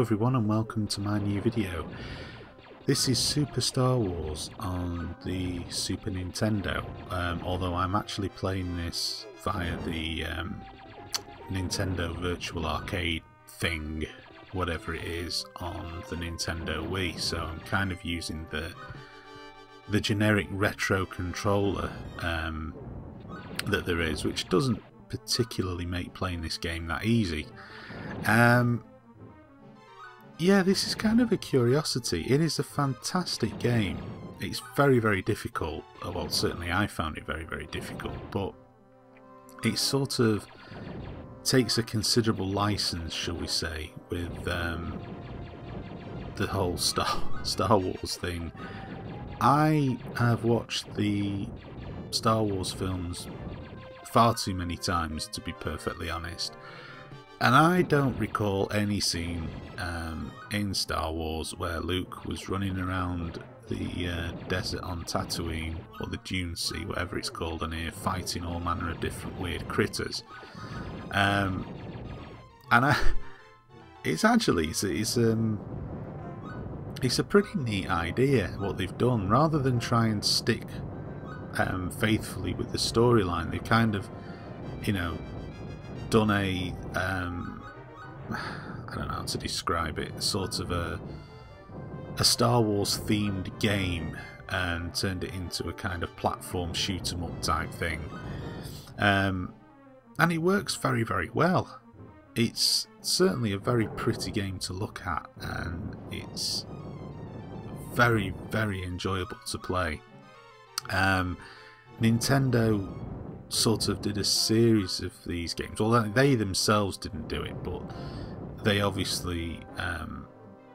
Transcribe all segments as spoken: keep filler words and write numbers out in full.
everyone and welcome to my new video. This is Super Star Wars on the Super Nintendo, um, although I'm actually playing this via the um, Nintendo Virtual Arcade thing, whatever it is, on the Nintendo Wii, so I'm kind of using the the generic retro controller um, that there is, which doesn't particularly make playing this game that easy. Um, yeah, this is kind of a curiosity. It is a fantastic game. It's very, very difficult. Well, certainly I found it very, very difficult, but it sort of takes a considerable license, shall we say, with um, the whole Star, Star Wars thing. I have watched the Star Wars films far too many times, to be perfectly honest. And I don't recall any scene um, in Star Wars where Luke was running around the uh, desert on Tatooine, or the Dune Sea, whatever it's called on here, fighting all manner of different weird critters. Um, and I, it's actually, it's, it's, um, it's a pretty neat idea what they've done. Rather than try and stick um, faithfully with the storyline, they've kind of, you know, done a um, I don't know how to describe it, sort of a a Star Wars themed game, and turned it into a kind of platform shoot 'em up type thing, um, and it works very, very well. It's certainly a very pretty game to look at, and it's very, very enjoyable to play. um, Nintendo sort of did a series of these games. Well, they themselves didn't do it, but they obviously um,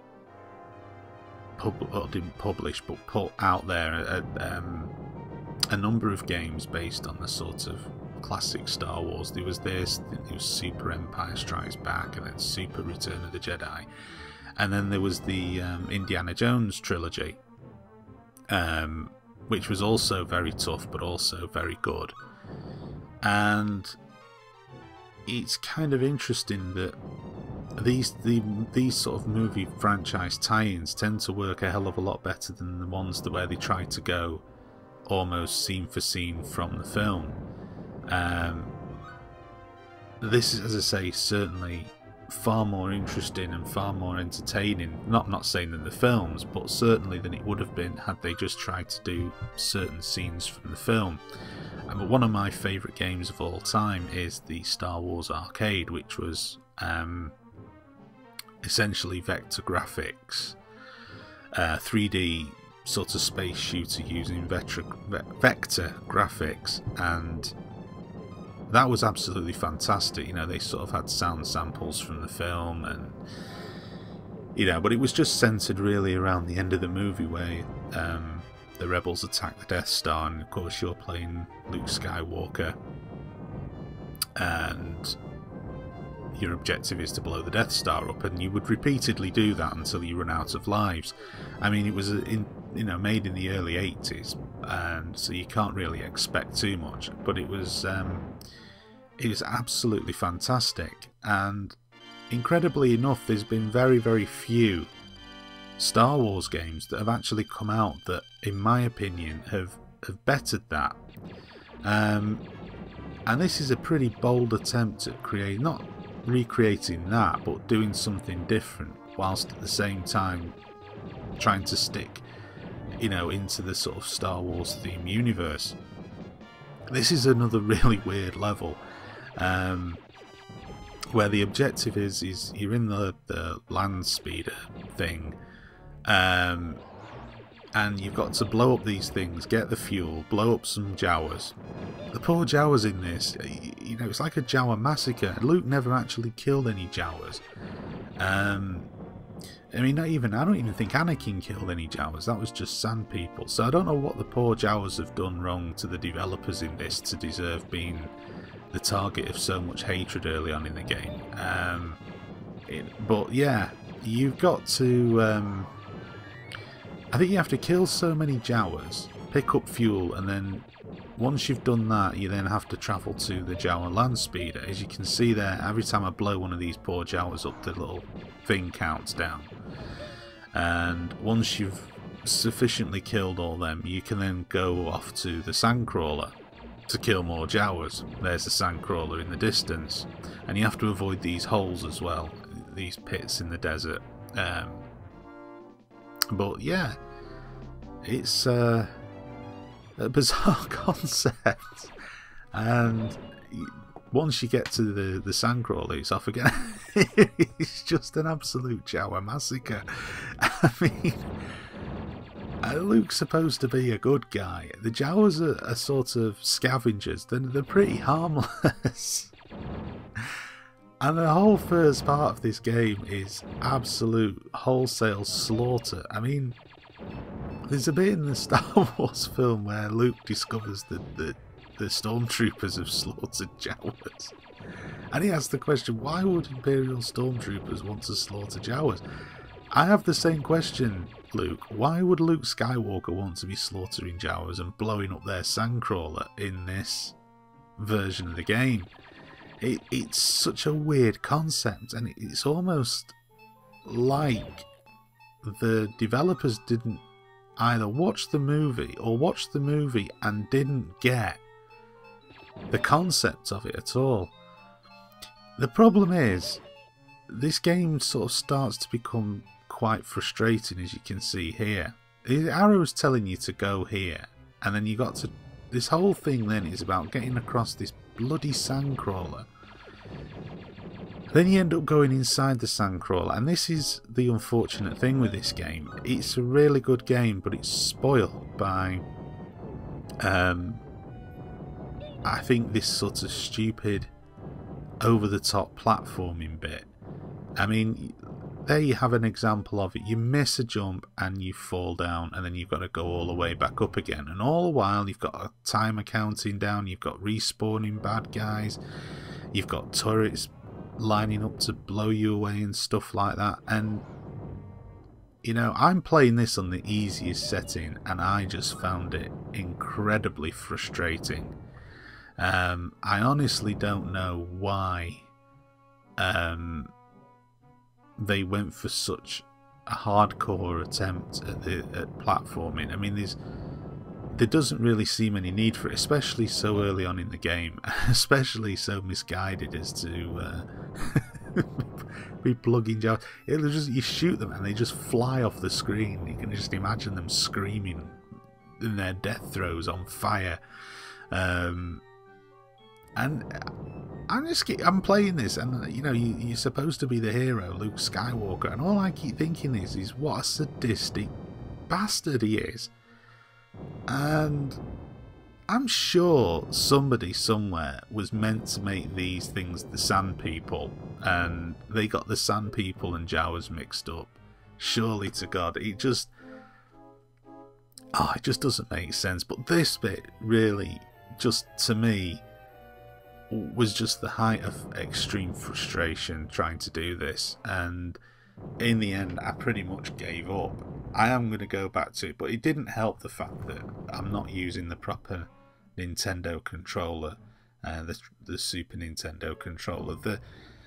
pub or didn't publish, but put out there a, um, a number of games based on the sort of classic Star Wars. There was this, I think there was Super Empire Strikes Back, and then Super Return of the Jedi, and then there was the um, Indiana Jones trilogy, um, which was also very tough, but also very good. And it's kind of interesting that these the these sort of movie franchise tie-ins tend to work a hell of a lot better than the ones that where they try to go almost scene for scene from the film. Um, this is, as I say, certainly far more interesting and far more entertaining. Not not saying than the films, but certainly than it would have been had they just tried to do certain scenes from the film. But one of my favourite games of all time is the Star Wars Arcade, which was um, essentially vector graphics, uh, three D sort of space shooter using vector, vector graphics, and that was absolutely fantastic. You know, they sort of had sound samples from the film, and you know, but it was just centered really around the end of the movie where um, the rebels attack the Death Star, and of course you're playing Luke Skywalker, and your objective is to blow the Death Star up, and you would repeatedly do that until you run out of lives. I mean, it was in, you know, made in the early eighties, and so you can't really expect too much, but it was um, it was absolutely fantastic. And incredibly enough, there's been very, very few Star Wars games that have actually come out that, in my opinion, have, have bettered that. Um, and this is a pretty bold attempt at creating, not recreating that, but doing something different, whilst at the same time trying to stick, you know, into the sort of Star Wars theme universe. This is another really weird level, um, where the objective is, is you're in the, the land speeder thing, Um, and you've got to blow up these things, get the fuel, blow up some Jawas. The poor Jawas in this, you know, it's like a Jawa massacre. Luke never actually killed any Jawas. Um, I mean, not even, I don't even think Anakin killed any Jawas. That was just sand people. So I don't know what the poor Jawas have done wrong to the developers in this to deserve being the target of so much hatred early on in the game. Um, it, but yeah, you've got to... Um, I think you have to kill so many Jawas, pick up fuel, and then once you've done that, you then have to travel to the Jawa land speeder. As you can see there, every time I blow one of these poor Jawas up, the little thing counts down. And once you've sufficiently killed all them, you can then go off to the sandcrawler to kill more Jawas. There's the sandcrawler in the distance. And you have to avoid these holes as well, these pits in the desert. Um, but yeah, it's uh, a bizarre concept. And once you get to the, the sandcrawler, it's off again. It's just an absolute Jawa massacre. I mean, Luke's supposed to be a good guy. The Jawas are, are sort of scavengers. They're, they're pretty harmless. And the whole first part of this game is absolute wholesale slaughter. I mean, there's a bit in the Star Wars film where Luke discovers that the, the stormtroopers have slaughtered Jawas. And he asks the question, why would Imperial stormtroopers want to slaughter Jawas? I have the same question, Luke. Why would Luke Skywalker want to be slaughtering Jawas and blowing up their sandcrawler in this version of the game? It, it's such a weird concept, and it's almost like the developers didn't either watch the movie or watch the movie and didn't get the concept of it at all. The problem is, this game sort of starts to become quite frustrating, as you can see here. The arrow's telling you to go here, and then you got to... This whole thing then is about getting across this bloody sandcrawler. Then you end up going inside the sandcrawler, and this is the unfortunate thing with this game. It's a really good game, but it's spoiled by... Um, I think this sort of stupid, over-the-top platforming bit. I mean, there you have an example of it. You miss a jump and you fall down, and then you've got to go all the way back up again. And all the while, you've got a timer counting down, you've got respawning bad guys, you've got turrets lining up to blow you away and stuff like that. And, you know, I'm playing this on the easiest setting, and I just found it incredibly frustrating. Um, I honestly don't know why um, they went for such a hardcore attempt at, the, at platforming. I mean, there's, there doesn't really seem any need for it, especially so early on in the game, especially so misguided as to uh, be plugging jars. It'll just, you shoot them and they just fly off the screen. You can just imagine them screaming in their death throes on fire. Um, And I'm just I'm playing this, and you know, you, you're supposed to be the hero, Luke Skywalker, and all I keep thinking is, is what a sadistic bastard he is. And I'm sure somebody somewhere was meant to make these things the Sand People, and they got the Sand People and Jawas mixed up. Surely to God, it just, oh, it just doesn't make sense. But this bit really, just to me, was just the height of extreme frustration trying to do this, and in the end I pretty much gave up. I am going to go back to it, but it didn't help the fact that I'm not using the proper Nintendo controller, uh, the, the Super Nintendo controller. The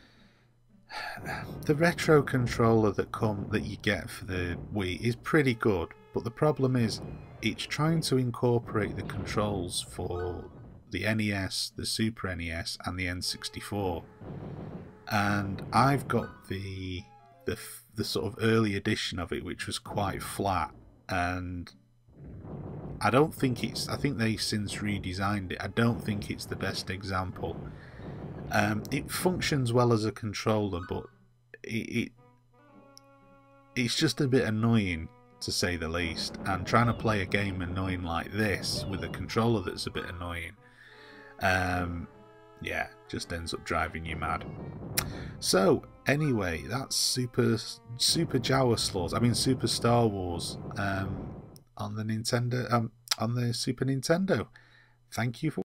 the retro controller that come that you get for the Wii is pretty good, but the problem is it's trying to incorporate the controls for the N E S, the Super N E S, and the N sixty-four, and I've got the the the sort of early edition of it, which was quite flat, and I don't think it's. I think they've since redesigned it. I don't think it's the best example. Um, it functions well as a controller, but it, it it's just a bit annoying, to say the least. And trying to play a game annoying like this with a controller that's a bit annoying, um, yeah, just ends up driving you mad. So anyway, that's Super Super Jawa Slaughter. I mean Super Star Wars um, on the Nintendo, um, on the Super Nintendo. Thank you for